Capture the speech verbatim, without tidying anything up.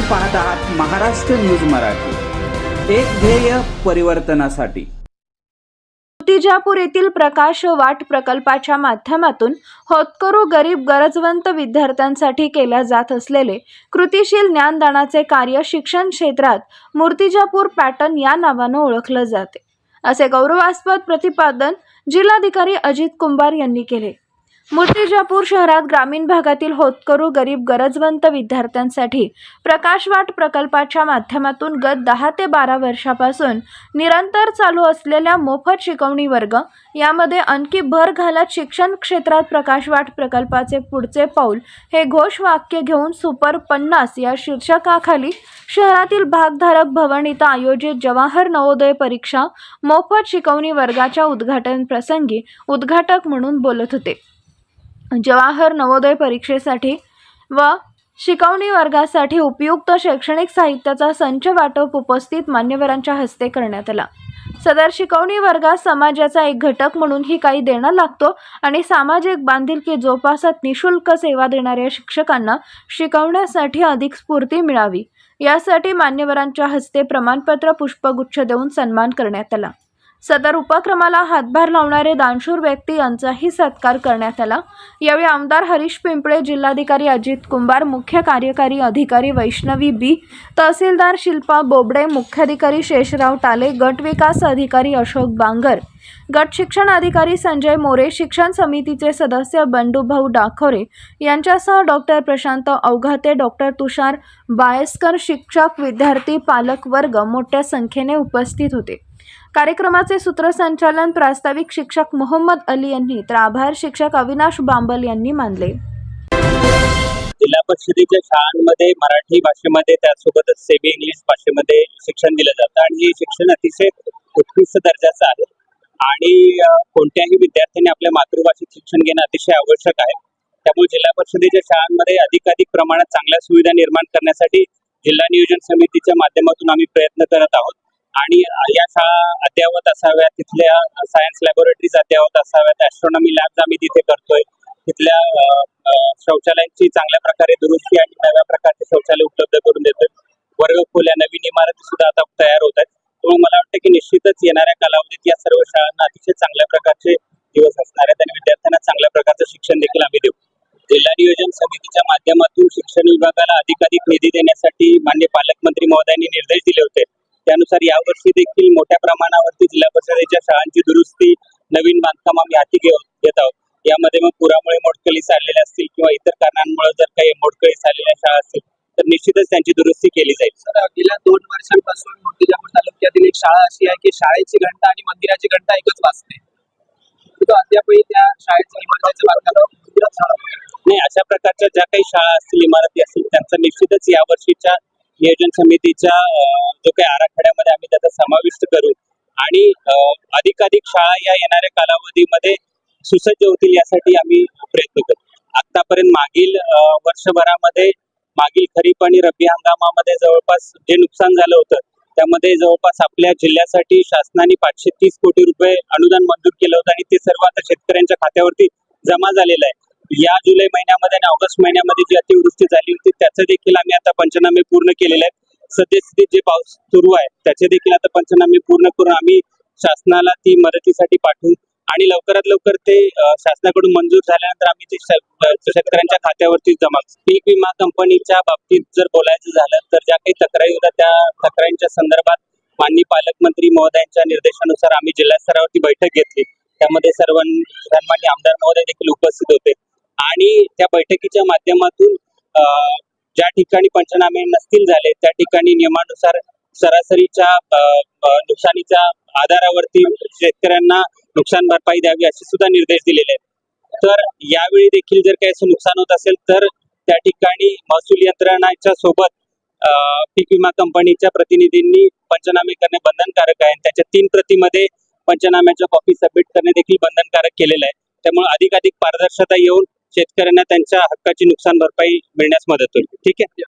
पाहत आहात महाराष्ट्र न्यूज मराठी, एक ध्येय परिवर्तनासाठी। मूर्तिजापूर येथील प्रकाश वाट प्रकल्पाच्या माध्यमातून होतकरू गरीब गरजवंत विद्यार्थ्यांसाठी केल्या जात असलेले कृतिशील ज्ञानदानाचे कार्य शिक्षण क्षेत्रात मूर्तिजापूर पॅटर्न या नावाने ओळखले जाते, असे गौरवास्पद प्रतिपादन जिल्हाधिकारी अजित कुंभार यांनी केले। मूर्तिजापूर शहरात ग्रामीण भागातील होतकरू गरीब गरजवंत विद्यार्थ्यांसाठी प्रकाशवाट प्रकल्पाच्या माध्यमातून गत दहा ते बारा वर्षापासून निरंतर चालू असलेल्या मोफत शिकवणी वर्ग यामध्ये आणखी भर घालत शिक्षण क्षेत्रात प्रकाशवाट प्रकल्पाचे पुढचे पाऊल हे घोषवाक्य घेऊन सुपर पन्नास या शीर्षकाखाली शहरातील भागधारक भवन इथं आयोजित जवाहर नवोदय परीक्षा मोफत शिकवणी वर्गाच्या उद्घाटन प्रसंगी उद्घाटक म्हणून बोलत होते। जवाहर नवोदय परीक्षेसाठी व शिकवणी वर्गासाठी उपयुक्त शैक्षणिक साहित्याचा संच वाटप उपस्थित मान्यवरांच्या हस्ते करण्यात आला। सदर शिकवणी वर्गात समाजाचा एक घटक म्हणून ही काही देणं लागतो आणि सामाजिक बांधिलकी जोपासत निशुल्क सेवा देणाऱ्या शिक्षकांना शिकवण्यासाठी अधिक स्फूर्ती मिळावी यासाठी मान्यवरांच्या हस्ते प्रमाणपत्र पुष्पगुच्छ देऊन सन्मान करण्यात आला। सदर उपक्रमाला हातभार लावणारे दानशूर व्यक्ती यांचाही सत्कार करण्यात आला। यावेळी आमदार हरीश पिंपळे, जिल्हाधिकारी अजित कुंभार, मुख्य कार्यकारी अधिकारी वैष्णवी बी, तहसीलदार शिल्पा बोबडे, मुख्याधिकारी शेषराव टाले, गट विकास अधिकारी अशोक बांगर, गट शिक्षण अधिकारी संजय मोरे, शिक्षण समितीचे सदस्य बंडूभाऊ डाखोरे यांच्यासह डॉक्टर प्रशांत अवघाते, डॉक्टर तुषार बायस्कर, शिक्षक, विद्यार्थी, पालक वर्ग मोठ्या संख्येने उपस्थित होते। कार्यक्रमाचे सूत्रसंचालन प्रास्ताविक शिक्षक मोहम्मद अली यांनी तर आभार शिक्षक अविनाश बांबल यांनी मानले। जिल्हा परिषदेच्या शाळांमध्ये मराठी भाषेमध्ये त्यासोबतच सेमी इंग्लिश भाषेमध्ये शिक्षण दिलं जातं आणि हे शिक्षण अतिशय उत्कृष्ट दर्जाचं आहे आणि कोणत्याही विद्यार्थ्यांनी आपल्या मातृभाषेत शिक्षण घेणं अतिशय आवश्यक आहे। त्यामुळे जिल्हा परिषदेच्या शाळांमध्ये अधिकाधिक प्रमाणात चांगल्या सुविधा निर्माण करण्यासाठी जिल्हा नियोजन समितीच्या माध्यमातून आम्ही प्रयत्न करत आहोत आणि या शाळा अद्ययावत असाव्यात, तिथल्या सायन्स लॅबोरेटरीज अद्ययावत असाव्यात, ॲस्ट्रॉनॉमी लॅब्स आम्ही तिथे करतोय, तिथल्या शौचालयांची चांगल्या प्रकारे दुरुस्ती आणि नव्या प्रकारचे शौचालय उपलब्ध करून देतोय। वर्गखोल्या, नवीन इमारती सुद्धा आता तयार होत आहेत। त्यामुळे मला वाटतं की निश्चितच येणाऱ्या कालावधीत या सर्व शाळांना अतिशय चांगल्या प्रकारचे दिवस असणार आहेत आणि विद्यार्थ्यांना चांगल्या प्रकारचं शिक्षण देखील आम्ही देऊ। जिल्हा नियोजन समितीच्या माध्यमातून शिक्षण विभागाला अधिकाधिक निधी देण्यासाठी माननीय पालकमंत्री महोदयांनी निर्देश दिले होते। त्यानुसार यावर्षी देखील मोठ्या प्रमाणावरती जिल्हा परिषदेच्या शाळांची दुरुस्ती, नवीन बांधकाम आम्ही हाती घेत आहोत। यामध्ये मग पुरामुळे मोडकळीस आलेल्या असतील किंवा इतर कारणांमुळे जर काही मोडकळीस आलेल्या शाळा असतील तर निश्चितच त्यांची दुरुस्ती केली जाईल। सर, गेल्या दोन वर्षांपासून मूर्तिजापूर तालुक्यातील एक शाळा अशी आहे की शाळेची घंटा आणि मंदिराची घंटा एकच वाजते, तो अद्यापही त्या शाळेचं इमारतीचं बांधकाम नाही। अशा प्रकारच्या ज्या काही शाळा असतील, इमारती असतील, त्यांचा निश्चितच यावर्षीच्या नियोजन समितीच्या जो काही आराखड्यामध्ये आम्ही त्याचा समाविष्ट करू आणि अधिकाधिक शाळा या येणाऱ्या कालावधीमध्ये सुसज्ज होतील यासाठी आम्ही प्रयत्न करू। आतापर्यंत मागील वर्षभरामध्ये मागील खरीप आणि रब्बी हंगामामध्ये जवळपास जे नुकसान झालं होतं त्यामध्ये जवळपास आपल्या जिल्ह्यासाठी शासनाने पाचशे तीस कोटी रुपये अनुदान मंजूर केलं होतं आणि ते सर्व आता शेतकऱ्यांच्या खात्यावरती जमा झालेलं आहे। या जुलै महिन्यामध्ये आणि ऑगस्ट महिन्यामध्ये जी अतिवृष्टी झाली होती त्याचं देखील आम्ही आता पंचनामे पूर्ण केलेले आहेत। सद्यस्थितीत जे पाऊस सुरू आहे त्याचे देखील आता पंचनामे पूर्ण करून आम्ही शासनाला ती मदतीसाठी पाठवू आणि लवकरात लवकर ते शासनाकडून मंजूर झाल्यानंतर आम्ही ते शेतकऱ्यांच्या खात्यावरती जमा। पीक विमा कंपनीच्या बाबतीत जर बोलायचं झालं तर ज्या काही तक्रारी होत्या त्या तक्रारींच्या संदर्भात माननीय पालकमंत्री महोदयांच्या निर्देशानुसार आम्ही जिल्हा स्तरावरती बैठक घेतली। त्यामध्ये सर्व सन्माननीय आमदार महोदय देखील उपस्थित होते आणि त्या बैठकीच्या माध्यमातून ज्या ठिकाणी पंचनामे नसतील झाले त्या ठिकाणी नियमानुसार सरासरीच्या नुकसानीच्या आधारावरती शेतकऱ्यांना नुकसान भरपाई द्यावी असे सुद्धा निर्देश दिलेले आहेत। तर यावेळी देखील जर काही असं नुकसान होत असेल तर त्या ठिकाणी महसूल यंत्रणाच्या सोबत पीक विमा कंपनीच्या प्रतिनिधींनी पंचनामे करणे बंधनकारक आहे। त्याच्या तीन प्रतिमध्ये पंचनाम्याच्या कॉपी सबमिट करणे देखील बंधनकारक केलेलं आहे। त्यामुळे अधिकाधिक पारदर्शकता येऊन शेतकऱ्यांना त्यांच्या हक्काची नुकसान भरपाई मिळण्यास मदत होईल। ठीक आहे।